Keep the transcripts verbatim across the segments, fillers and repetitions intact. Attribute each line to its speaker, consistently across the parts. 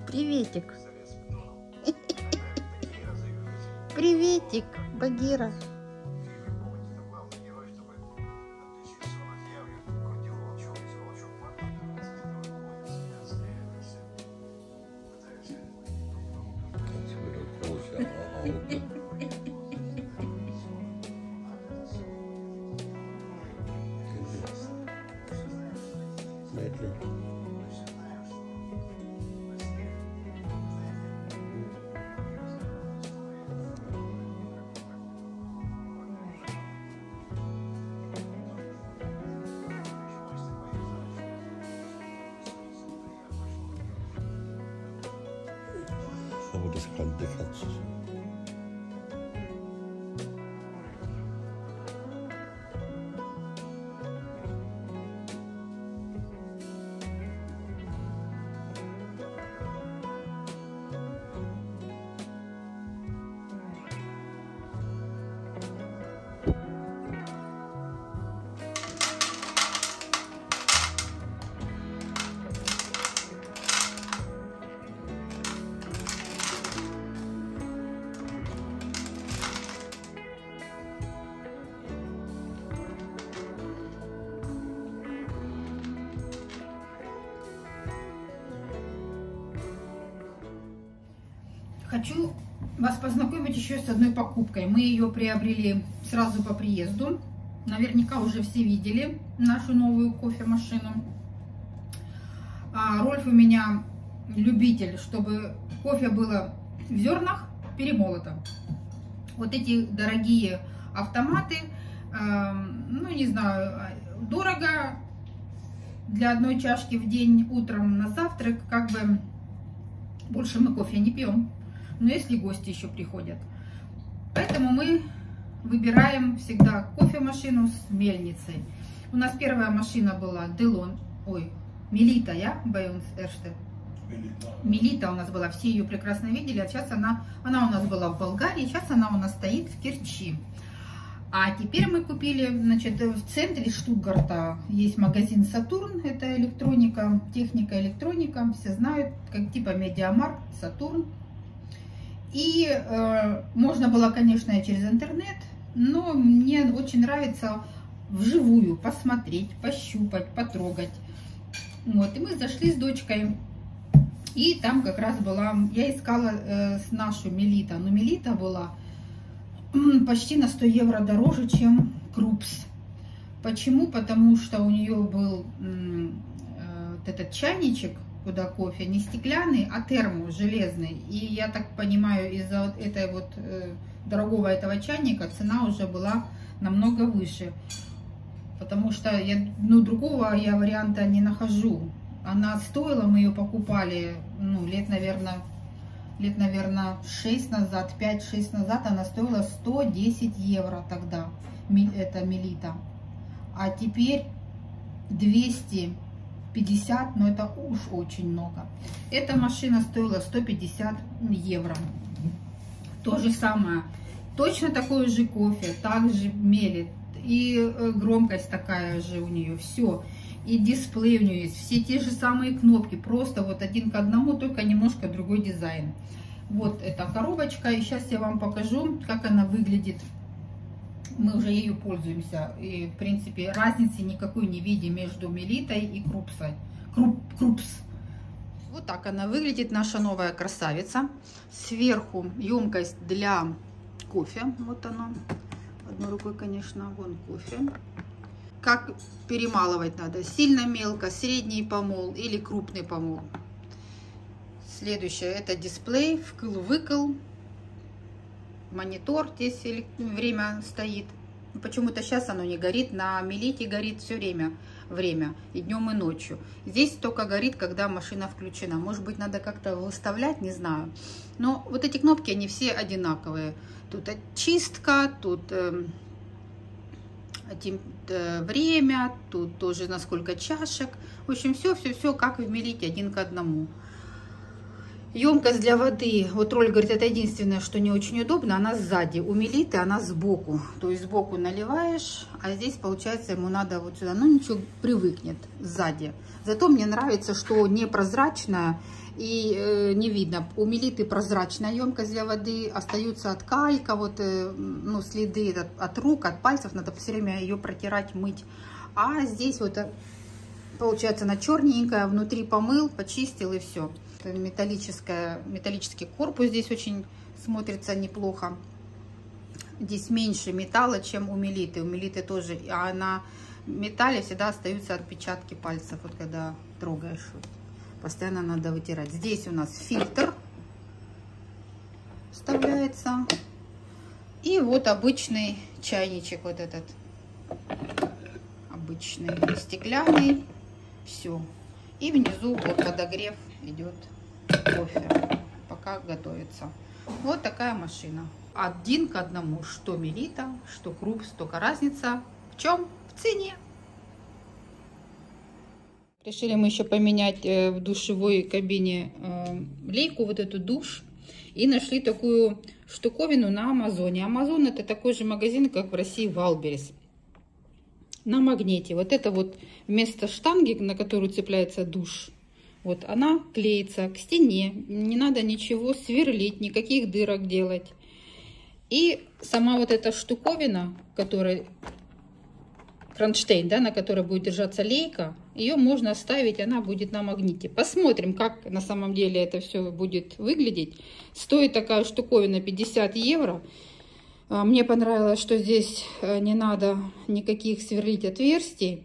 Speaker 1: Приветик. Приветик, Багира.
Speaker 2: Aber das kalte Katze.
Speaker 3: Хочу вас познакомить еще с одной покупкой. Мы ее приобрели сразу по приезду. Наверняка уже все видели нашу новую кофемашину. А Рольф у меня любитель, чтобы кофе было в зернах перемолото. Вот эти дорогие автоматы, э, ну не знаю, дорого для одной чашки в день утром на завтрак, как бы больше мы кофе не пьем. Но если гости еще приходят. Поэтому мы выбираем всегда кофемашину с мельницей. У нас первая машина была Делон, ой, Мелита, я боюсь, Эрште. Мелита у нас была, все ее прекрасно видели, а сейчас она, она у нас была в Болгарии, сейчас она у нас стоит в Керчи. А теперь мы купили, значит, в центре Штутгарта есть магазин Сатурн, это электроника, техника, электроника, все знают, как типа Медиамаркт, Сатурн. И э, можно было, конечно, и через интернет, но мне очень нравится вживую посмотреть, пощупать, потрогать. Вот, и мы зашли с дочкой, и там как раз была, я искала э, с нашу Мелита, но Мелита была почти на сто евро дороже, чем Крупс. Почему? Потому что у нее был э, вот этот чайничек, куда кофе, не стеклянный, а термо, железный. И я так понимаю, из-за вот этой вот э, дорогого этого чайника цена уже была намного выше. Потому что я, ну, другого я варианта не нахожу. Она стоила, мы ее покупали, ну, лет, наверное, лет, наверное, шесть назад, пять-шесть назад, она стоила сто десять евро тогда, это Мелита. А теперь двести пятьдесят, но это уж очень много. Эта машина стоила сто пятьдесят евро. То же самое. Точно такой же кофе, также мелит. И громкость такая же у нее. Все. И дисплей у нее есть. Все те же самые кнопки. Просто вот один к одному, только немножко другой дизайн. Вот эта коробочка. И сейчас я вам покажу, как она выглядит. Мы уже ею пользуемся. И, в принципе, разницы никакой не видим между Мелитой и Крупсой. Круп, Крупс. Вот так она выглядит, наша новая красавица. Сверху емкость для кофе. Вот она. Одной рукой, конечно, вон кофе. Как перемалывать надо? Сильно мелко, средний помол или крупный помол. Следующее, это дисплей, вкл-выкл. Монитор, здесь время стоит. Почему-то сейчас оно не горит. На Мелите горит все время время, и днем, и ночью. Здесь только горит, когда машина включена. Может быть, надо как-то выставлять, не знаю. Но вот эти кнопки, они все одинаковые. Тут очистка, тут э, э, время, тут тоже на сколько чашек. В общем, все-все-все как в Мелите, один к одному. Емкость для воды, вот Роль говорит, это единственное, что не очень удобно, она сзади. У Мелиты она сбоку, то есть сбоку наливаешь, а здесь, получается, ему надо вот сюда, ну ничего, привыкнет сзади. Зато мне нравится, что непрозрачная, и э, не видно. У Мелиты прозрачная емкость для воды, остаются от калька, вот, э, ну, следы от, от рук, от пальцев, надо все время ее протирать, мыть. А здесь вот, получается, она черненькая, внутри помыл, почистил и все. Металлическая, металлический корпус здесь очень смотрится неплохо. Здесь меньше металла, чем у Мелиты. У Мелиты тоже, а на металле всегда остаются отпечатки пальцев, вот когда трогаешь. Постоянно надо вытирать. Здесь у нас фильтр вставляется. И вот обычный чайничек, вот этот. Обычный стеклянный. Все. И внизу вот подогрев идет кофе, пока готовится. Вот такая машина. Один к одному, что Мелита, что Крупс, только разница в чем? В цене. Решили мы еще поменять в душевой кабине лейку, вот эту душ. И нашли такую штуковину на Амазоне. Амазон это такой же магазин, как в России Валберес. На магните. Вот это вот вместо штанги, на которую цепляется душ, вот она клеится к стене. Не надо ничего сверлить, никаких дырок делать. И сама вот эта штуковина, которая кронштейн, да, на которой будет держаться лейка, ее можно ставить, она будет на магните. Посмотрим, как на самом деле это все будет выглядеть. Стоит такая штуковина пятьдесят евро. Мне понравилось, что здесь не надо никаких сверлить отверстий.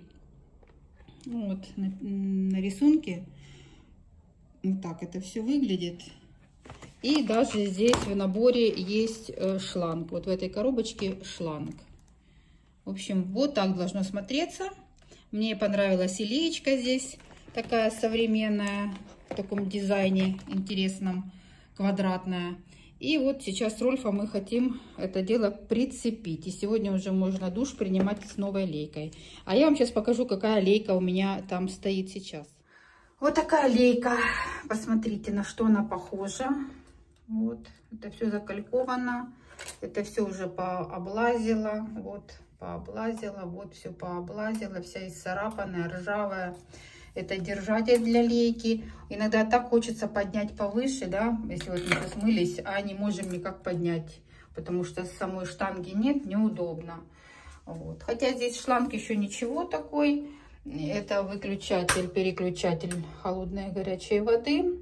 Speaker 3: Вот на, на рисунке вот так это все выглядит. И даже здесь в наборе есть шланг. Вот в этой коробочке шланг. В общем, вот так должно смотреться. Мне понравилась и леечка здесь, такая современная, в таком дизайне интересном, квадратная. И вот сейчас с Рольфом мы хотим это дело прицепить. И сегодня уже можно душ принимать с новой лейкой. А я вам сейчас покажу, какая лейка у меня там стоит сейчас. Вот такая лейка. Посмотрите, на что она похожа. Вот, это все закальковано. Это все уже пооблазила. Вот, пооблазила. Вот, все пооблазила. Вся исцарапанная, ржавая. Это держатель для лейки. Иногда так хочется поднять повыше, да, если вот мы смылись, а не можем никак поднять, потому что самой штанги нет, неудобно. Вот. Хотя здесь шланг еще ничего такой. Это выключатель, переключатель холодной и горячей воды.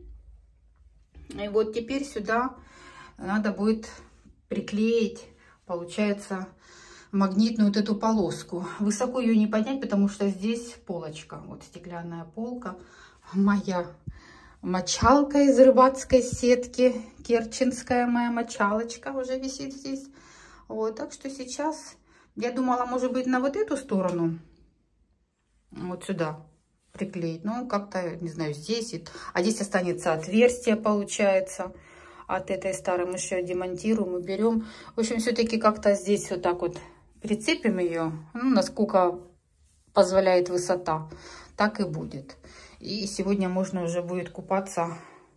Speaker 3: И вот теперь сюда надо будет приклеить, получается, магнитную вот эту полоску. Высоко ее не поднять, потому что здесь полочка, вот стеклянная полка. Моя мочалка из рыбацкой сетки, керченская моя мочалочка уже висит здесь. Вот, так что сейчас я думала, может быть, на вот эту сторону, вот сюда приклеить. Ну, как-то, не знаю, здесь. А здесь останется отверстие, получается. От этой старой мы еще демонтируем и берем. В общем, все-таки как-то здесь вот так вот прицепим ее, ну, насколько позволяет высота, так и будет. И сегодня можно уже будет купаться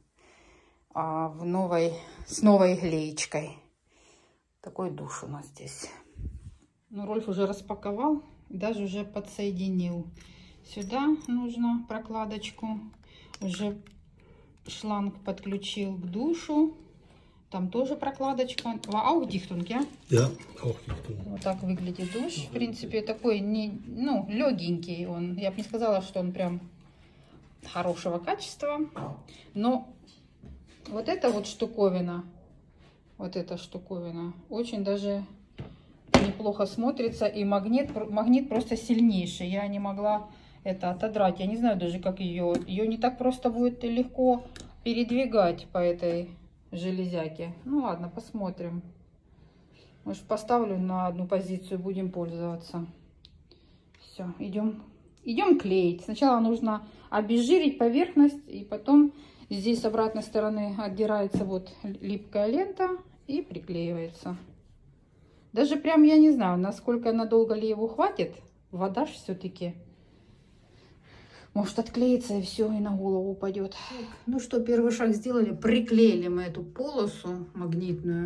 Speaker 3: а, в новой, с новой леечкой. Такой душ у нас здесь. Ну, Рольф уже распаковал, даже уже подсоединил. Сюда нужно прокладочку. Уже шланг подключил к душу. Там тоже прокладочка. Аудихтунг, я?
Speaker 2: Да, аудихтунг.
Speaker 3: Вот так выглядит душ. В принципе, такой не, ну, легенький он. Я бы не сказала, что он прям хорошего качества. Но вот эта вот штуковина, вот эта штуковина, очень даже неплохо смотрится. И магнит, магнит просто сильнейший. Я не могла это отодрать. Я не знаю даже, как ее. Ее не так просто будет легко передвигать по этой железяки. Ну ладно, посмотрим. Может, поставлю на одну позицию, будем пользоваться. Все, идем, идем клеить. Сначала нужно обезжирить поверхность, и потом здесь с обратной стороны отдирается вот липкая лента и приклеивается. Даже прям я не знаю, насколько надолго ли его хватит. Вода ж все-таки. Может отклеится и все, и на голову упадет. Ну что, первый шаг сделали. Приклеили мы эту полосу магнитную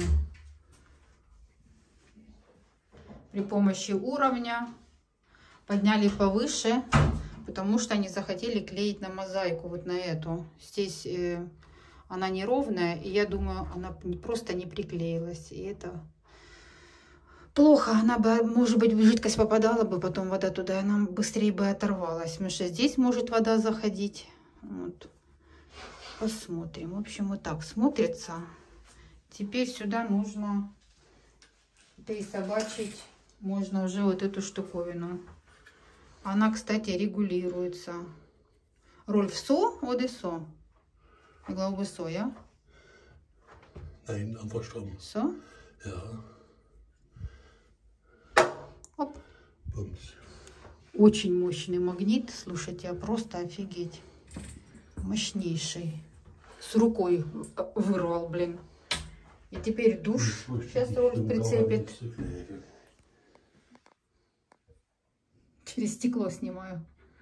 Speaker 3: при помощи уровня. Подняли повыше. потому что они захотели клеить на мозаику, вот на эту. Здесь э, она неровная, и я думаю, она просто не приклеилась. И это плохо. Она бы, может быть, жидкость попадала бы, потом вода туда, и она быстрее бы оторвалась. Потому что здесь может вода заходить. Вот. Посмотрим. В общем, вот так смотрится. Теперь сюда нужно присобачить, можно уже вот эту штуковину. Она, кстати, регулируется. Rolf so oder so? Ich glaube so, ja?
Speaker 2: Nein, andersrum.
Speaker 3: So?
Speaker 2: Ja.
Speaker 3: Оп.
Speaker 2: Bums.
Speaker 3: Очень мощный магнит. Слушайте, а просто офигеть. Мощнейший. С рукой вырвал, блин. И теперь душ. Сейчас Rolf прицепит. Через стекло снимаю.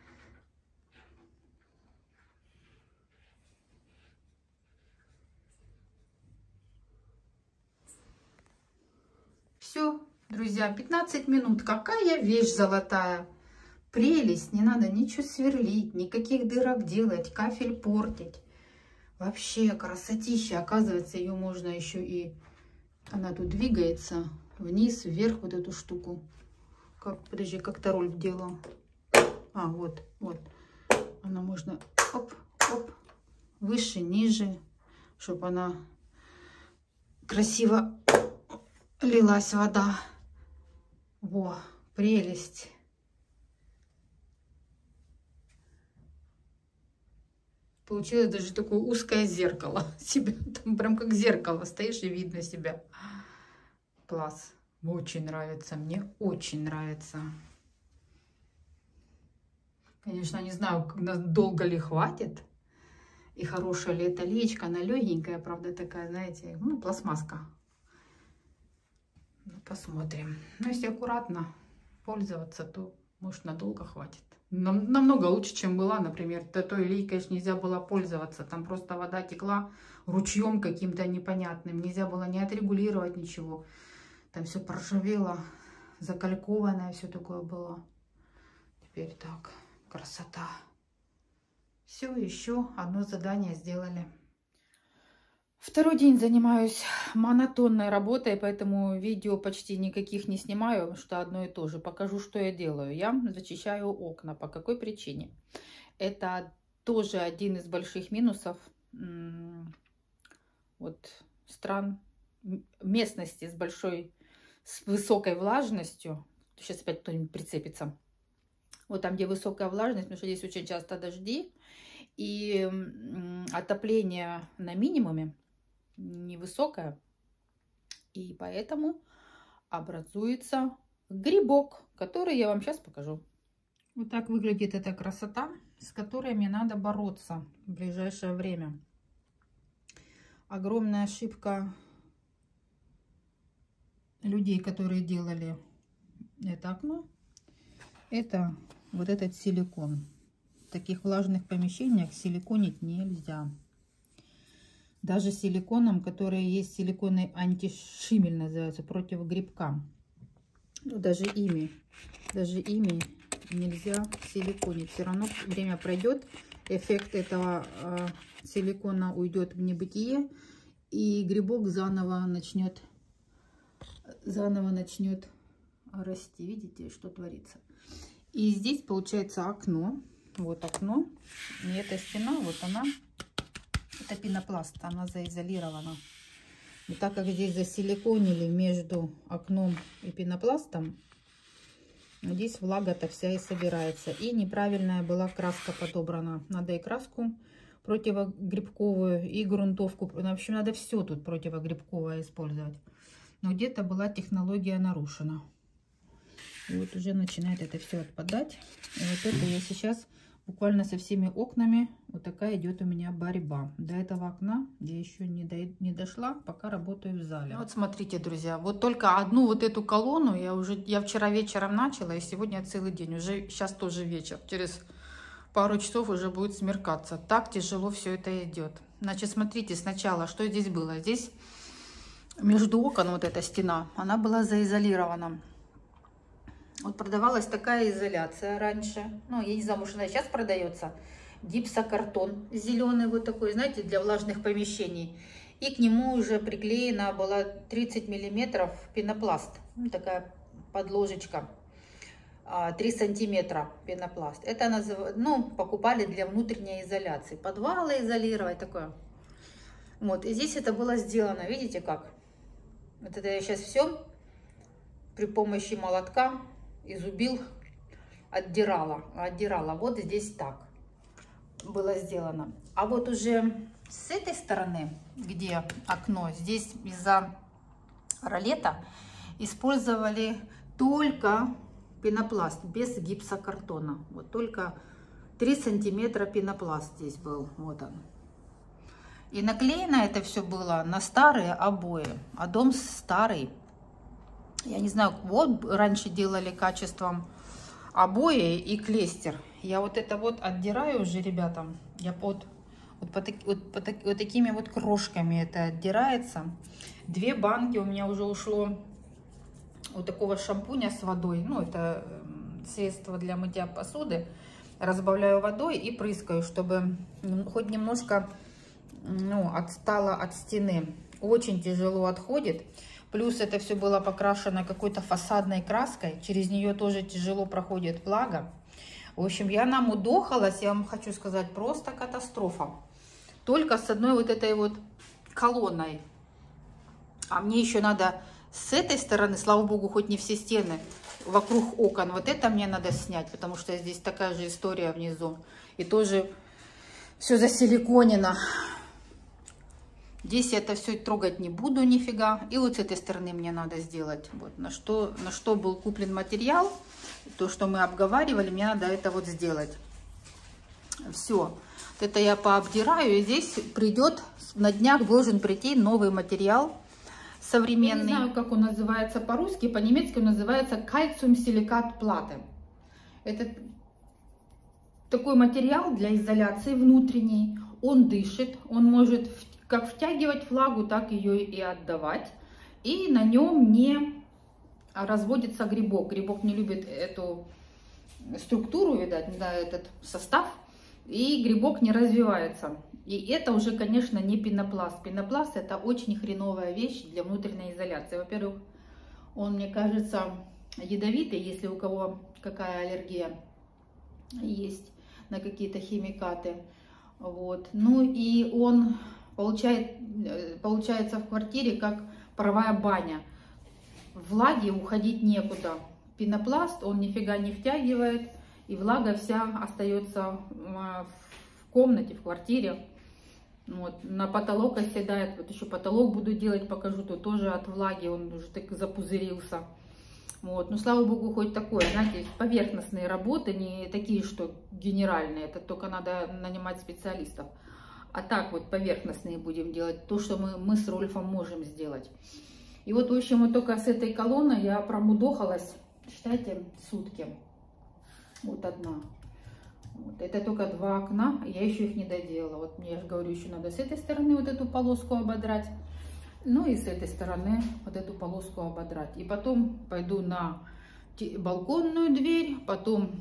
Speaker 3: Все, друзья, пятнадцать минут. Какая вещь золотая. Прелесть. Не надо ничего сверлить, никаких дырок делать, кафель портить. Вообще красотища. Оказывается, ее можно еще и... Она тут двигается вниз, вверх, вот эту штуку. Как, подожди, как-то Rolf делал. А, вот, вот. Она можно оп, оп, выше, ниже, чтобы она красиво лилась вода. Во, прелесть. Получилось даже такое узкое зеркало. Себя, там прям как зеркало стоишь и видно себя. Класс. Очень нравится. Мне очень нравится. Конечно, не знаю, долго ли хватит. И хорошая ли это леечка. Она легенькая, правда, такая, знаете, ну, пластмасска. Ну, посмотрим. Но если аккуратно пользоваться, то, может, надолго хватит. Нам, намного лучше, чем была, например. Той лейкой, конечно, нельзя было пользоваться. Там просто вода текла ручьем каким-то непонятным. Нельзя было не отрегулировать ничего. Там все поржавело, закалькованное, все такое было. Теперь так, красота. Все, еще одно задание сделали. Второй день занимаюсь монотонной работой, поэтому видео почти никаких не снимаю, потому что одно и то же. Покажу, что я делаю. Я зачищаю окна. По какой причине? Это тоже один из больших минусов вот, стран, местности с большой, с высокой влажностью. Сейчас опять кто-нибудь прицепится. Вот там, где высокая влажность, потому что здесь очень часто дожди. И отопление на минимуме, невысокое. И поэтому образуется грибок, который я вам сейчас покажу. Вот так выглядит эта красота, с которой мне надо бороться в ближайшее время. Огромная ошибка людей, которые делали это окно, это вот этот силикон. В таких влажных помещениях силиконить нельзя. Даже силиконом, которые есть, силиконы антишимель называются, против грибка. Ну, даже ими, даже ими нельзя силиконить. Все равно время пройдет, эффект этого э, силикона уйдет в небытие, и грибок заново начнет, заново начнет расти. Видите, что творится? И здесь получается окно. Вот окно. И эта стена, вот она. Это пенопласт, она заизолирована. И так как здесь засиликонили между окном и пенопластом, здесь влага-то вся и собирается. И неправильная была краска подобрана. Надо и краску противогрибковую, и грунтовку. В общем, надо все тут противогрибковое использовать. Но где-то была технология нарушена. И вот уже начинает это все отпадать. И вот это я сейчас буквально со всеми окнами, вот такая идет у меня борьба. До этого окна я еще не, до, не дошла, пока работаю в зале. Вот смотрите, друзья, вот только одну вот эту колонну я уже, я вчера вечером начала, и сегодня целый день. Уже сейчас тоже вечер, через пару часов уже будет смеркаться. Так тяжело все это идет. Значит, смотрите сначала, что здесь было. Здесь между окон вот эта стена, она была заизолирована. Вот продавалась такая изоляция раньше. Ну, я не знаю, может, она сейчас продается. Гипсокартон зеленый вот такой, знаете, для влажных помещений. И к нему уже приклеена была тридцать миллиметров пенопласт. Ну, такая подложечка. три сантиметра пенопласт. Это назыв... ну, покупали для внутренней изоляции. Подвалы изолировать такое. Вот. И здесь это было сделано. Видите как? Вот это я сейчас все при помощи молотка и зубил отдирала. Отдирала. Вот здесь так было сделано. А вот уже с этой стороны, где окно, здесь из-за ролета использовали только пенопласт, без гипсокартона. Вот только три сантиметра пенопласт здесь был. Вот он. И наклеено это все было на старые обои. А дом старый. Я не знаю, вот раньше делали качеством обои и клейстер. Я вот это вот отдираю уже, ребята. Я под, вот, по, вот, по, вот такими вот крошками это отдирается. Две банки у меня уже ушло вот такого шампуня с водой. Ну, это средство для мытья посуды. Разбавляю водой и прыскаю, чтобы хоть немножко, ну, отстало от стены. Очень тяжело отходит. Плюс это все было покрашено какой-то фасадной краской. Через нее тоже тяжело проходит влага. В общем, я намудохалась, я вам хочу сказать, просто катастрофа. Только с одной вот этой вот колонной. А мне еще надо с этой стороны, слава богу, хоть не все стены, вокруг окон. Вот это мне надо снять, потому что здесь такая же история внизу. И тоже все засиликонено. Здесь я это все трогать не буду нифига. И вот с этой стороны мне надо сделать. Вот на что, на что был куплен материал. То, что мы обговаривали, мне надо это вот сделать. Все. Вот это я пообдираю. И здесь придет, на днях должен прийти новый материал. Современный. Я не знаю, как он называется по-русски. По-немецки он называется кальциум-силикат платы. Это такой материал для изоляции внутренней. Он дышит. Он может как втягивать влагу, так ее и отдавать. И на нем не разводится грибок. Грибок не любит эту структуру, видать, да, этот состав. И грибок не развивается. И это уже, конечно, не пенопласт. Пенопласт — это очень хреновая вещь для внутренней изоляции. Во-первых, он, мне кажется, ядовитый, если у кого какая аллергия есть на какие-то химикаты. Вот. Ну и он получает, получается в квартире как паровая баня. Влаги уходить некуда. Пенопласт, он нифига не втягивает, и влага вся остается в комнате, в квартире. Вот. На потолок оседает. Вот еще потолок буду делать, покажу, то тоже от влаги он уже так запузырился. Вот. Ну, слава богу, хоть такое, знаете, поверхностные работы, не такие, что генеральные, это только надо нанимать специалистов. А так вот поверхностные будем делать, то, что мы, мы с Рольфом можем сделать. И вот, в общем, вот только с этой колонной я промудохалась, считайте, сутки. Вот одна. Вот. Это только два окна, я еще их не доделала. Вот мне, я же говорю, еще надо с этой стороны вот эту полоску ободрать. Ну и с этой стороны вот эту полоску ободрать. И потом пойду на балконную дверь, потом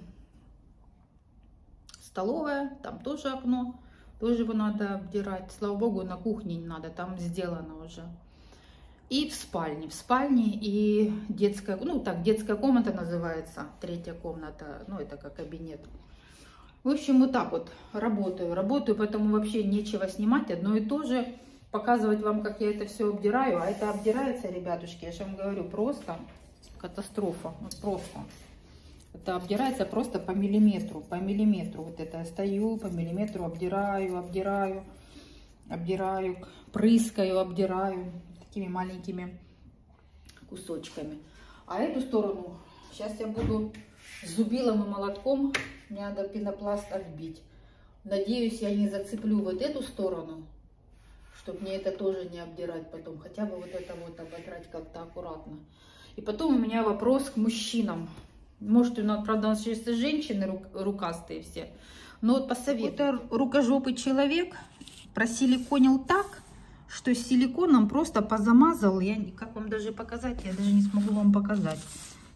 Speaker 3: столовая, там тоже окно, тоже его надо обдирать. Слава богу, на кухне не надо, там сделано уже. И в спальне, в спальне и детская, ну так, детская комната называется, третья комната, ну это как кабинет. В общем, вот так вот работаю, работаю, поэтому вообще нечего снимать, одно и то же. Показывать вам, как я это все обдираю. А это обдирается, ребятушки, я же вам говорю, просто катастрофа. Вот просто. Это обдирается просто по миллиметру, по миллиметру. Вот это я стою, по миллиметру обдираю, обдираю, обдираю, прыскаю, обдираю такими маленькими кусочками. А эту сторону сейчас я буду зубилом и молотком, мне надо пенопласт отбить. Надеюсь, я не зацеплю вот эту сторону, чтобы мне это тоже не обдирать потом. Хотя бы вот это вот ободрать как-то аккуратно. И потом у меня вопрос к мужчинам. Может, у нас, правда, у нас сейчас женщины рук, рукастые все. Но вот посоветую. Это рукожопый человек просиликонил так, что силиконом просто позамазал. Я, как вам даже показать, я даже не смогу вам показать.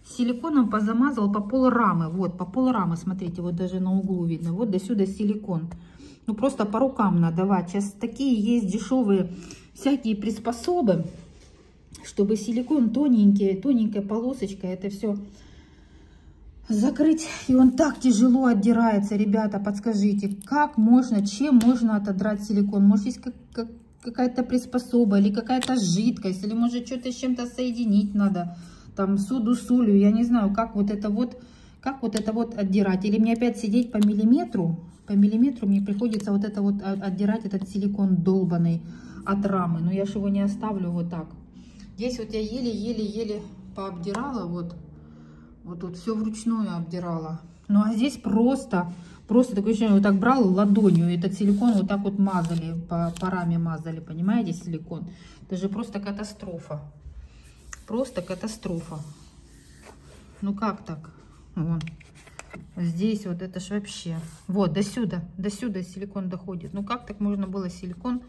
Speaker 3: Силиконом позамазал по пол рамы. Вот, по пол рамы, смотрите, вот даже на углу видно. Вот до сюда силикон. Ну, просто по рукам надавать. Сейчас такие есть дешевые всякие приспособы, чтобы силикон тоненький, тоненькая полосочка, это все закрыть. И он так тяжело отдирается. Ребята, подскажите, как можно, чем можно отодрать силикон? Может, есть как, как, какая-то приспособа или какая-то жидкость, или может что-то с чем-то соединить надо, там соду с солью, я не знаю, как вот это вот, как вот это вот отдирать. Или мне опять сидеть по миллиметру, по миллиметру мне приходится вот это вот отдирать, этот силикон долбанный от рамы. Но я же его не оставлю вот так. Здесь вот я еле-еле-еле пообдирала, вот, вот тут все вручную обдирала. Ну а здесь просто, просто такое ощущение, вот так брал ладонью, этот силикон вот так вот мазали, по, по раме мазали, понимаете, силикон. Это же просто катастрофа. Просто катастрофа. Ну как так? Вон. Здесь вот это ж вообще. Вот, до сюда, до сюда силикон доходит. Ну как так можно было силикон?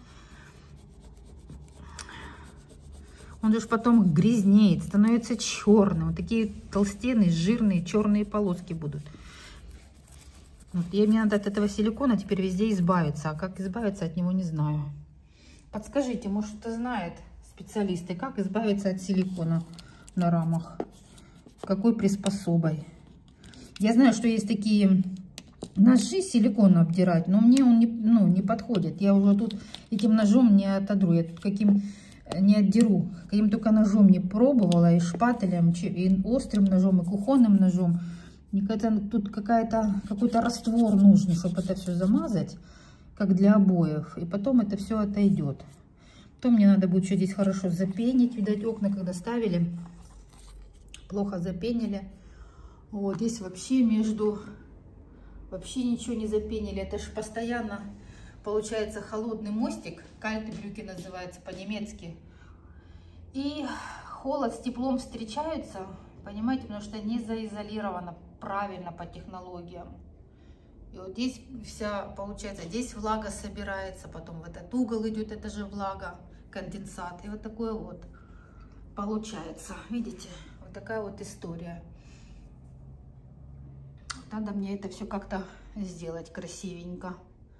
Speaker 3: Он же потом грязнеет, становится черным. Вот такие толстенные, жирные, черные полоски будут. Вот. И мне надо от этого силикона теперь везде избавиться. А как избавиться от него, не знаю. Подскажите, может, кто знает, специалисты, как избавиться от силикона на рамах? Какой приспособой? Я знаю, что есть такие ножи силикон обдирать, но мне он не, ну, не подходит. Я уже тут этим ножом не отодру. Я тут каким не отдеру. Каким только ножом не пробовала, и шпателем, и острым ножом, и кухонным ножом. Тут какая-то какой-то раствор нужен, чтобы это все замазать, как для обоев. И потом это все отойдет. Потом мне надо будет еще здесь хорошо запенить. Видать, окна, когда ставили, плохо запенили. Вот здесь вообще между... Вообще ничего не запенили. Это же постоянно получается холодный мостик. Кальтебрюки называется по-немецки. И холод с теплом встречаются. Понимаете, потому что не заизолировано правильно по технологиям. И вот здесь вся, получается, здесь влага собирается, потом в этот угол идет, это же влага, конденсат. И вот такое вот получается. Видите, вот такая вот история. Надо мне это все как-то сделать красивенько.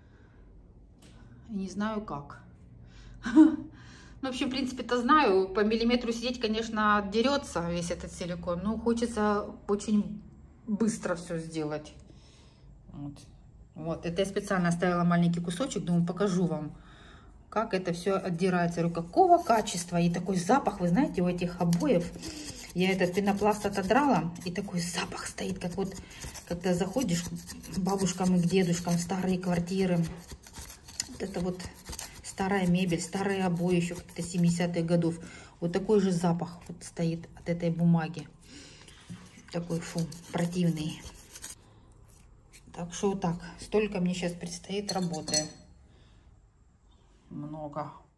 Speaker 3: И не знаю как. Ну, вообще, в принципе-то знаю. По миллиметру сидеть, конечно, отдерется весь этот силикон. Но хочется очень быстро все сделать. Вот. Вот. Это я специально оставила маленький кусочек. Думаю, покажу вам, как это все отдирается. Я говорю, какого качества. И такой запах, вы знаете, у этих обоев. Я этот пенопласт отодрала, и такой запах стоит, как вот, когда заходишь к бабушкам и к дедушкам в старые квартиры. Вот это вот старая мебель, старые обои еще каких-то семидесятых годов. Вот такой же запах вот стоит от этой бумаги. Такой, фу, противный. Так что вот так. Столько мне сейчас предстоит работы. Много.